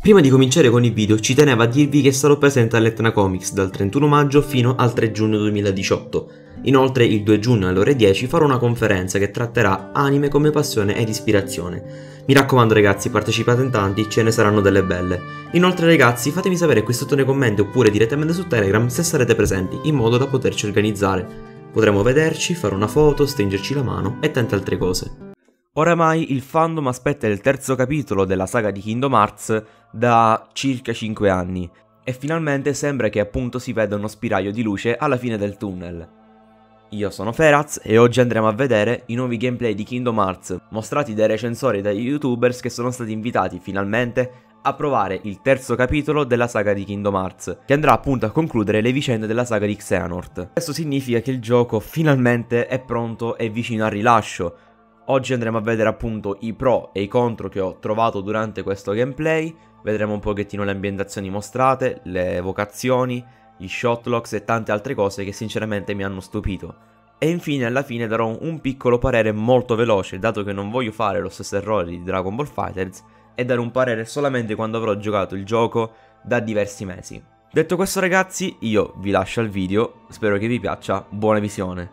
Prima di cominciare con il video ci tenevo a dirvi che sarò presente all'Etna Comics dal 31 maggio fino al 3 giugno 2018. Inoltre il 2 giugno alle ore 10 farò una conferenza che tratterà anime come passione ed ispirazione. Mi raccomando ragazzi, partecipate in tanti, ce ne saranno delle belle. Inoltre ragazzi, fatemi sapere qui sotto nei commenti oppure direttamente su Telegram se sarete presenti, in modo da poterci organizzare. Potremo vederci, fare una foto, stringerci la mano e tante altre cose. Oramai il fandom aspetta il terzo capitolo della saga di Kingdom Hearts da circa 5 anni e finalmente sembra che appunto si veda uno spiraglio di luce alla fine del tunnel. Io sono Feraz e oggi andremo a vedere i nuovi gameplay di Kingdom Hearts mostrati dai recensori e dagli youtubers che sono stati invitati finalmente a provare il terzo capitolo della saga di Kingdom Hearts, che andrà appunto a concludere le vicende della saga di Xehanort. Questo significa che il gioco finalmente è pronto e vicino al rilascio. Oggi andremo a vedere appunto i pro e i contro che ho trovato durante questo gameplay, vedremo un pochettino le ambientazioni mostrate, le evocazioni, gli shotlocks e tante altre cose che sinceramente mi hanno stupito. E infine alla fine darò un piccolo parere molto veloce, dato che non voglio fare lo stesso errore di Dragon Ball FighterZ e dare un parere solamente quando avrò giocato il gioco da diversi mesi. Detto questo ragazzi, io vi lascio al video, spero che vi piaccia, buona visione.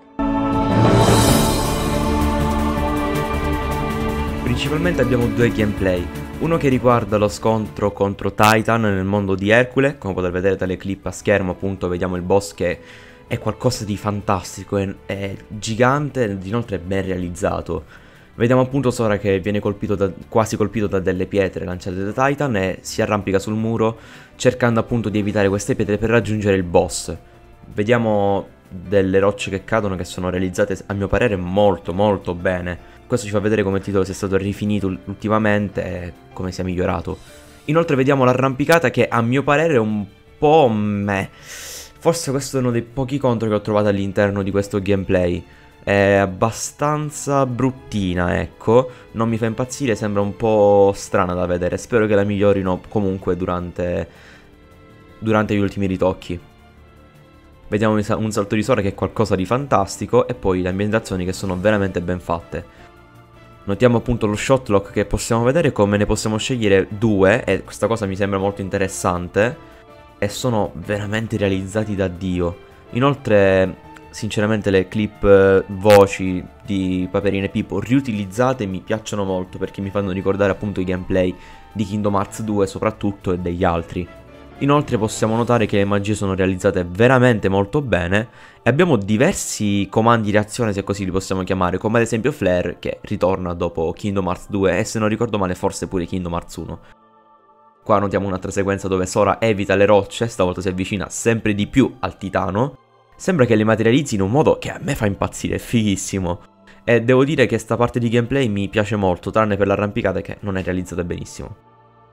Principalmente abbiamo due gameplay, uno che riguarda lo scontro contro Titan nel mondo di Ercole, come potete vedere dalle clip a schermo appunto vediamo il boss che è qualcosa di fantastico, è gigante ed inoltre ben realizzato. Vediamo appunto Sora che viene quasi colpito da delle pietre lanciate da Titan e si arrampica sul muro cercando appunto di evitare queste pietre per raggiungere il boss. Vediamo delle rocce che cadono che sono realizzate a mio parere molto bene. Questo ci fa vedere come il titolo sia stato rifinito ultimamente e come sia migliorato. Inoltre vediamo l'arrampicata che a mio parere è un po' meh. Forse questo è uno dei pochi contro che ho trovato all'interno di questo gameplay. È abbastanza bruttina, ecco. Non mi fa impazzire, sembra un po' strana da vedere. Spero che la migliorino comunque durante gli ultimi ritocchi. Vediamo un salto di Sora che è qualcosa di fantastico e poi le ambientazioni che sono veramente ben fatte. Notiamo appunto lo shotlock che possiamo vedere come ne possiamo scegliere due e questa cosa mi sembra molto interessante e sono veramente realizzati da Dio. Inoltre sinceramente le clip voci di Paperino e Pippo riutilizzate mi piacciono molto perché mi fanno ricordare appunto i gameplay di Kingdom Hearts 2 soprattutto e degli altri. Inoltre possiamo notare che le magie sono realizzate veramente molto bene e abbiamo diversi comandi di reazione, se così li possiamo chiamare, come ad esempio Flare che ritorna dopo Kingdom Hearts 2 e se non ricordo male forse pure Kingdom Hearts 1. Qua notiamo un'altra sequenza dove Sora evita le rocce, stavolta si avvicina sempre di più al titano. Sembra che le materializzi in un modo che a me fa impazzire, è fighissimo. E devo dire che sta parte di gameplay mi piace molto, tranne per l'arrampicata che non è realizzata benissimo.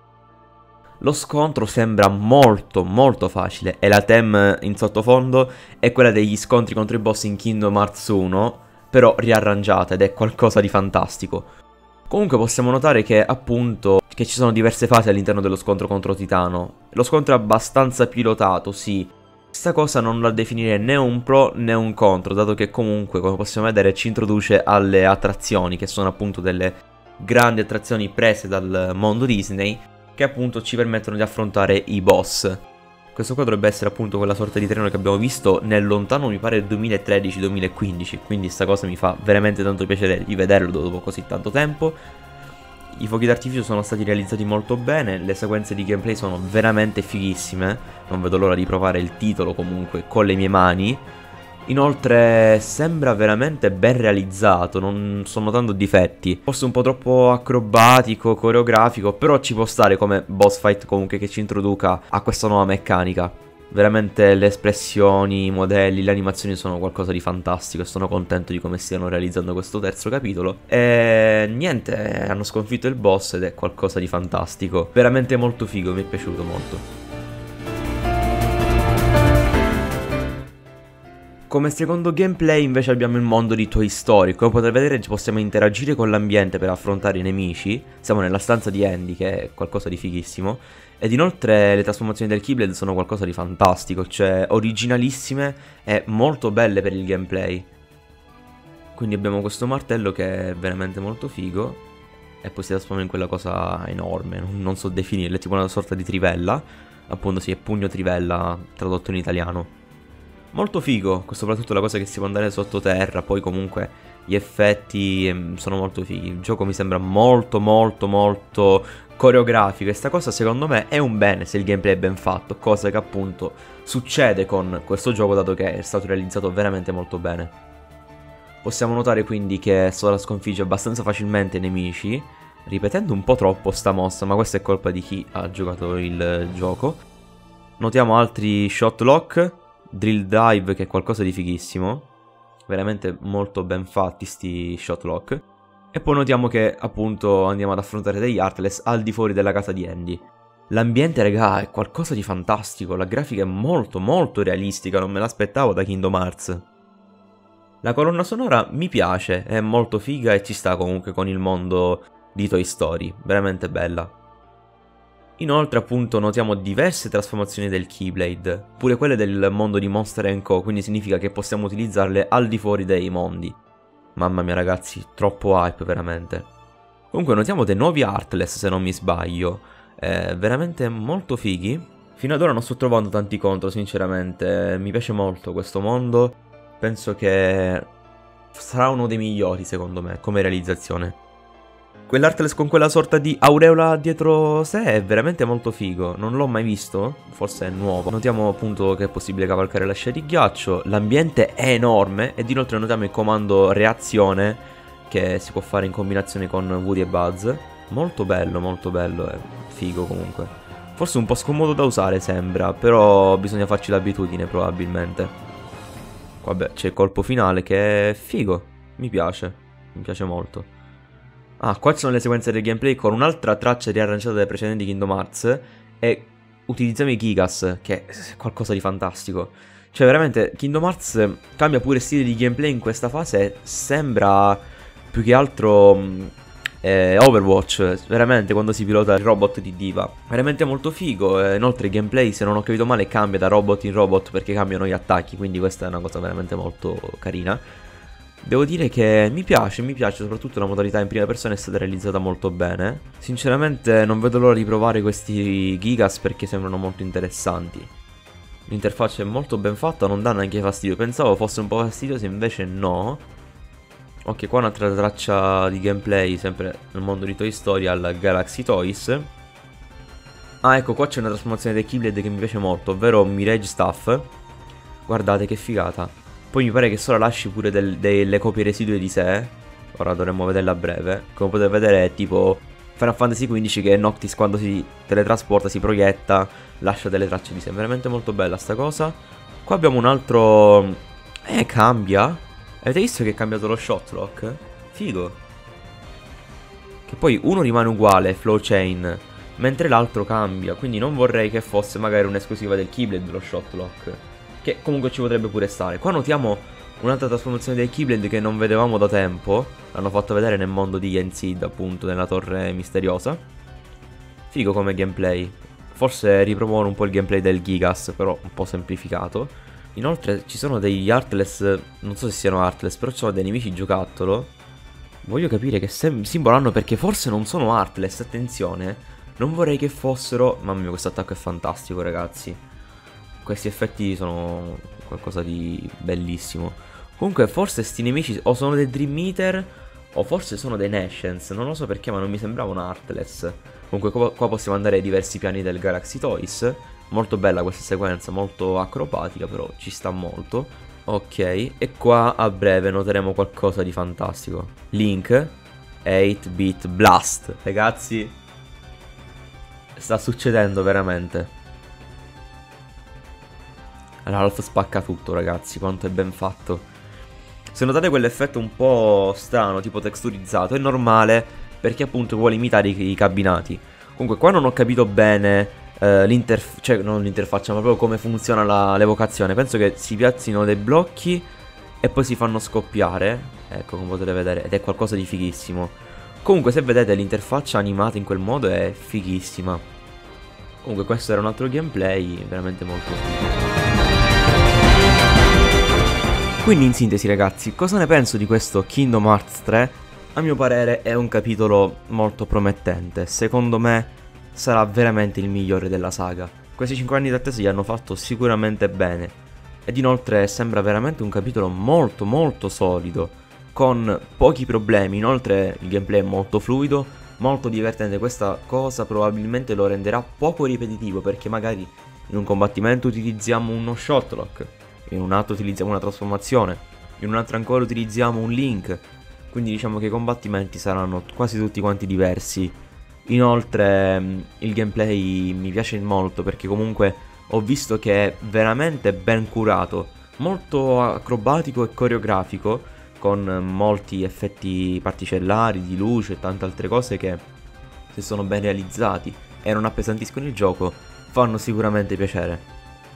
Lo scontro sembra molto facile e la theme in sottofondo è quella degli scontri contro i boss in Kingdom Hearts 1, però riarrangiata ed è qualcosa di fantastico. Comunque possiamo notare che appunto che ci sono diverse fasi all'interno dello scontro contro Titano. Lo scontro è abbastanza pilotato, sì. Questa cosa non la definire né un pro né un contro, dato che comunque come possiamo vedere ci introduce alle attrazioni, che sono appunto delle grandi attrazioni prese dal mondo Disney, che appunto ci permettono di affrontare i boss. Questo qua dovrebbe essere appunto quella sorta di treno che abbiamo visto nel lontano, mi pare 2013-2015, quindi sta cosa mi fa veramente tanto piacere di vederlo dopo così tanto tempo. I fuochi d'artificio sono stati realizzati molto bene, le sequenze di gameplay sono veramente fighissime, non vedo l'ora di provare il titolo comunque con le mie mani. Inoltre sembra veramente ben realizzato, non sto notando difetti. Forse un po' troppo acrobatico, coreografico, però ci può stare come boss fight comunque che ci introduca a questa nuova meccanica. Veramente le espressioni, i modelli, le animazioni sono qualcosa di fantastico e sono contento di come stiano realizzando questo terzo capitolo. E niente, hanno sconfitto il boss ed è qualcosa di fantastico. Veramente molto figo, mi è piaciuto molto. Come secondo gameplay invece abbiamo il mondo di Toy Story. Come potete vedere possiamo interagire con l'ambiente per affrontare i nemici. Siamo nella stanza di Andy che è qualcosa di fighissimo. Ed inoltre le trasformazioni del Keyblade sono qualcosa di fantastico, cioè originalissime e molto belle per il gameplay. Quindi abbiamo questo martello che è veramente molto figo. e poi si trasforma in quella cosa enorme, non so definirla, è tipo una sorta di trivella, appunto sì, è pugno trivella tradotto in italiano. Molto figo, soprattutto la cosa che si può andare sottoterra, poi comunque gli effetti sono molto fighi. Il gioco mi sembra molto coreografico e sta cosa secondo me è un bene se il gameplay è ben fatto, cosa che appunto succede con questo gioco dato che è stato realizzato veramente molto bene. Possiamo notare quindi che Sora sconfigge abbastanza facilmente i nemici, ripetendo un po' troppo sta mossa, ma questa è colpa di chi ha giocato il gioco. Notiamo altri shot lock, drill dive che è qualcosa di fighissimo, veramente molto ben fatti sti shot lock. E poi notiamo che appunto andiamo ad affrontare degli Heartless al di fuori della casa di Andy. L'ambiente, raga, è qualcosa di fantastico, la grafica è molto realistica, non me l'aspettavo da Kingdom Hearts. La colonna sonora mi piace, è molto figa e ci sta comunque con il mondo di Toy Story, veramente bella. Inoltre appunto notiamo diverse trasformazioni del Keyblade, pure quelle del mondo di Monster & Co, quindi significa che possiamo utilizzarle al di fuori dei mondi. Mamma mia ragazzi, troppo hype veramente. Comunque notiamo dei nuovi Heartless se non mi sbaglio, veramente molto fighi. Fino ad ora non sto trovando tanti contro sinceramente, mi piace molto questo mondo. Penso che sarà uno dei migliori secondo me come realizzazione. Quell'Heartless con quella sorta di aureola dietro sé è veramente molto figo, non l'ho mai visto, forse è nuovo. Notiamo appunto che è possibile cavalcare la scia di ghiaccio, l'ambiente è enorme ed inoltre notiamo il comando reazione che si può fare in combinazione con Woody e Buzz. Molto bello, è figo comunque. Forse un po' scomodo da usare sembra, però bisogna farci l'abitudine probabilmente. Vabbè, c'è il colpo finale che è figo, mi piace molto. Ah, qua ci sono le sequenze del gameplay con un'altra traccia riarrangiata dai precedenti Kingdom Hearts e utilizziamo i Gigas, che è qualcosa di fantastico. Cioè veramente Kingdom Hearts cambia pure stile di gameplay in questa fase, sembra più che altro Overwatch, veramente quando si pilota il robot di Diva. Veramente molto figo, inoltre il gameplay se non ho capito male cambia da robot in robot perché cambiano gli attacchi, quindi questa è una cosa veramente molto carina. Devo dire che mi piace, soprattutto la modalità in prima persona è stata realizzata molto bene. Sinceramente non vedo l'ora di provare questi Gigas perché sembrano molto interessanti. L'interfaccia è molto ben fatta, non dà neanche fastidio, pensavo fosse un po' fastidiosa invece no. Ok, qua un'altra traccia di gameplay, sempre nel mondo di Toy Story al Galaxy Toys. Ah, ecco, qua c'è una trasformazione del Keyblade che mi piace molto, ovvero Mirage Stuff. Guardate che figata. Poi mi pare che Sora lasci pure delle copie residue di sé. Ora dovremmo vederla a breve. Come potete vedere è tipo Final Fantasy XV che Noctis quando si teletrasporta, si proietta, lascia delle tracce di sé. Veramente molto bella sta cosa. Qua abbiamo un altro... cambia. Avete visto che è cambiato lo shot lock? Figo. Che poi uno rimane uguale, flow chain, mentre l'altro cambia. Quindi non vorrei che fosse magari un'esclusiva del Keyblade lo shot lock, che comunque ci potrebbe pure stare. Qua notiamo un'altra trasformazione del Keyblade che non vedevamo da tempo. L'hanno fatto vedere nel mondo di Yensid, appunto, nella torre misteriosa. Figo come gameplay. Forse ripromuovono un po' il gameplay del Gigas, però un po' semplificato. Inoltre ci sono degli Heartless, non so se siano Heartless, però ci sono dei nemici giocattolo. Voglio capire che simbolo hanno perché forse non sono Heartless, attenzione. Non vorrei che fossero... Mamma mia, questo attacco è fantastico ragazzi. Questi effetti sono qualcosa di bellissimo. Comunque forse sti nemici o sono dei Dream Eater o forse sono dei Nations, non lo so perché ma non mi sembravano Heartless. Comunque qua possiamo andare ai diversi piani del Galaxy Toys. Molto bella questa sequenza, molto acrobatica, però ci sta molto. Ok, e qua a breve noteremo qualcosa di fantastico. Link 8-bit blast. Ragazzi, sta succedendo veramente. Ralph spacca tutto ragazzi, quanto è ben fatto. Se notate quell'effetto un po' strano, tipo texturizzato, è normale perché appunto vuole imitare i cabinati. Comunque qua non ho capito bene cioè non l'interfaccia, ma proprio come funziona l'evocazione. Penso che si piazzino dei blocchi e poi si fanno scoppiare. Ecco, come potete vedere, ed è qualcosa di fighissimo. Comunque se vedete l'interfaccia animata in quel modo è fighissima. Comunque questo era un altro gameplay veramente molto figo. Quindi in sintesi ragazzi, cosa ne penso di questo Kingdom Hearts 3? A mio parere è un capitolo molto promettente, secondo me sarà veramente il migliore della saga. Questi 5 anni d'attesa gli hanno fatto sicuramente bene, ed inoltre sembra veramente un capitolo molto molto solido, con pochi problemi. Inoltre il gameplay è molto fluido, molto divertente. Questa cosa probabilmente lo renderà poco ripetitivo, perché magari in un combattimento utilizziamo uno shotlock, in un altro utilizziamo una trasformazione, in un altro ancora utilizziamo un link. Quindi diciamo che i combattimenti saranno quasi tutti quanti diversi. Inoltre il gameplay mi piace molto, perché comunque ho visto che è veramente ben curato, molto acrobatico e coreografico, con molti effetti particellari, di luce e tante altre cose che, se sono ben realizzati e non appesantiscono il gioco, fanno sicuramente piacere.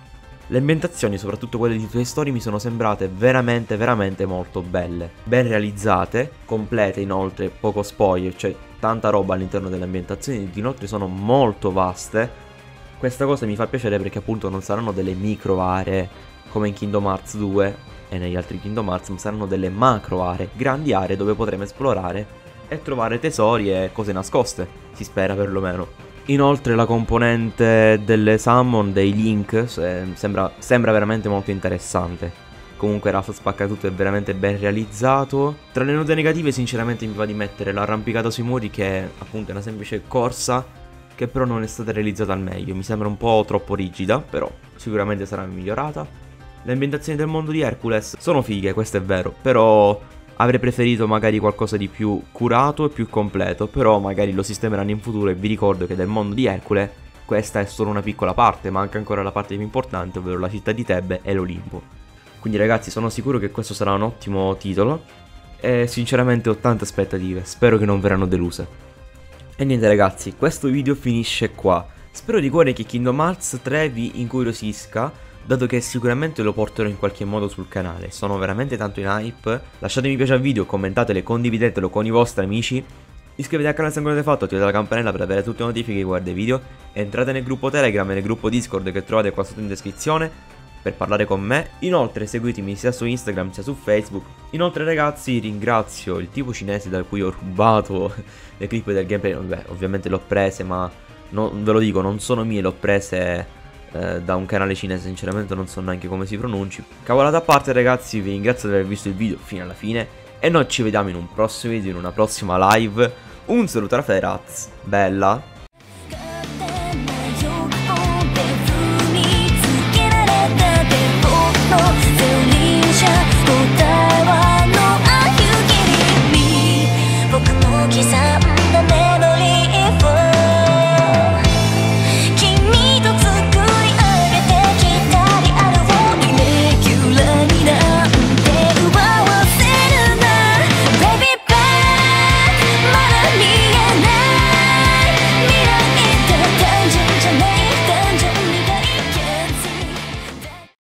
Le ambientazioni, soprattutto quelle di Toy Story, mi sono sembrate veramente veramente molto belle, ben realizzate, complete inoltre, poco spoiler, cioè tanta roba all'interno delle ambientazioni, inoltre sono molto vaste. Questa cosa mi fa piacere perché appunto non saranno delle micro aree come in Kingdom Hearts 2 e negli altri Kingdom Hearts, ma saranno delle macro aree, grandi aree dove potremo esplorare e trovare tesori e cose nascoste, si spera perlomeno. Inoltre la componente delle summon, dei link, sembra veramente molto interessante. Comunque Ralph Spaccatutto è veramente ben realizzato. Tra le note negative sinceramente mi va di mettere l'arrampicata sui muri, che è appunto una semplice corsa, che però non è stata realizzata al meglio. Mi sembra un po' troppo rigida, però sicuramente sarà migliorata. Le ambientazioni del mondo di Hercules sono fighe, questo è vero, però avrei preferito magari qualcosa di più curato e più completo, però magari lo sistemeranno in futuro. E vi ricordo che del mondo di Ercole questa è solo una piccola parte, manca ancora la parte più importante, ovvero la città di Tebe e l'Olimpo. Quindi ragazzi, sono sicuro che questo sarà un ottimo titolo e sinceramente ho tante aspettative, spero che non verranno deluse. E niente ragazzi, questo video finisce qua. Spero di cuore che Kingdom Hearts 3 vi incuriosisca, dato che sicuramente lo porterò in qualche modo sul canale. Sono veramente tanto in hype. Lasciate mi piace al video, commentatelo, condividetelo con i vostri amici. Iscrivetevi al canale se ancora non l'avete fatto, attivate la campanella per avere tutte le notifiche riguardo ai video. Entrate nel gruppo Telegram e nel gruppo Discord che trovate qua sotto in descrizione per parlare con me. Inoltre seguitemi sia su Instagram sia su Facebook. Inoltre ragazzi, ringrazio il tipo cinese da cui ho rubato le clip del gameplay. Vabbè, ovviamente l'ho prese, ma ve lo dico, non sono mie, l'ho prese da un canale cinese, sinceramente non so neanche come si pronunci. Cavolata a parte ragazzi, vi ringrazio di aver visto il video fino alla fine e noi ci vediamo in un prossimo video, in una prossima live. Un saluto da Feraz, bella!